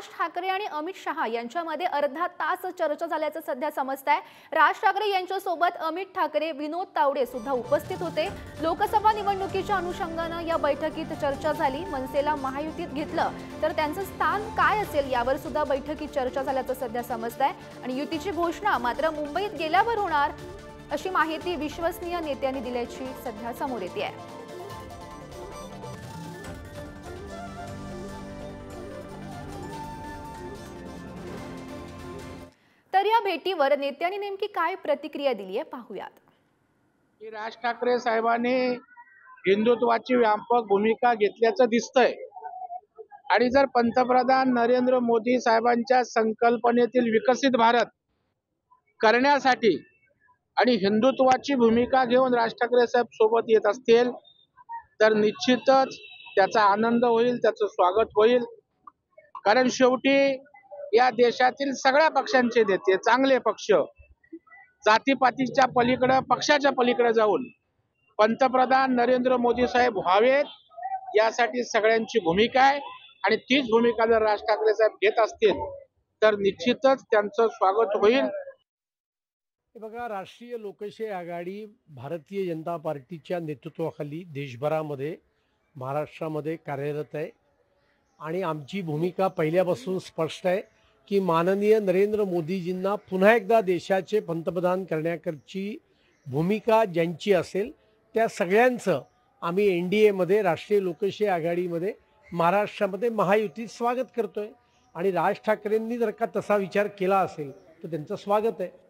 राज ठाकरे आणि अमित शहा यांच्यामध्ये अर्धा तास चर्चा झाल्याचं सध्या समजतंय। राज ठाकरे यांच्यासोबत अमित ठाकरे, विनोद तावडे सुद्धा उपस्थित होते। लोकसभा निवडणुकीच्या अनुषंगाने या बैठकीत चर्चा झाली। मनसेला महायुतीत घेतलं तर त्यांचं स्थान काय असेल यावर सुद्धा बैठकीत चर्चा झाल्याचं सध्या समजतंय आणि युतीची घोषणा मात्र मुंबईत गेल्यावर होणार अशी माहिती विश्वसनीय नेत्यांनी दिल्याची सध्या समोर येते आहे। तर या भेटीवर नेत्यांनी नेमकी काय प्रतिक्रिया दिली आहे पाहूयात। राज ठाकरे साहेबांनी हिंदुत्वाची व्यापक भूमिका घेतल्याचं दिसतंय आणि जर पंतप्रधान नरेंद्र मोदी साहेबांच्या संकल्पनेतील विकसित भारत करण्यासाठी आणि हिंदुत्वाची भूमिका घेऊन राज ठाकरे साहेब सोबत येत असतील तर निश्चितच त्याचा आनंद होईल, त्याचं स्वागत होईल। कारण शेवटी या देशातील सगळ्या पक्षांचे नेते, चांगले पक्ष, जातीपातीच्या पलीकडे, पक्षाच्या पलीकडे जाऊन पंतप्रधान नरेंद्र मोदी साहेब व्हावेत यासाठी सगळ्यांची भूमिका आहे आणि तीच भूमिका जर राज ठाकरे साहेब घेत असतील तर निश्चितच त्यांचं स्वागत होईल। बघा, राष्ट्रीय लोकशाही आघाडी भारतीय जनता पार्टीच्या नेतृत्वाखाली देशभरामध्ये, महाराष्ट्रामध्ये कार्यरत आहे आणि आमची भूमिका पहिल्यापासून स्पष्ट आहे की माननीय नरेंद्र मोदीजींना पुन्हा एकदा देशाचे पंतप्रधान करण्याकरची भूमिका ज्यांची असेल त्या सगळ्यांचं आम्ही NDAमध्ये, राष्ट्रीय लोकशाही आघाडीमध्ये, महाराष्ट्रामध्ये महायुतीत स्वागत करतोय आणि राज ठाकरेंनी जर का तसा विचार केला असेल तर त्यांचं स्वागत आहे।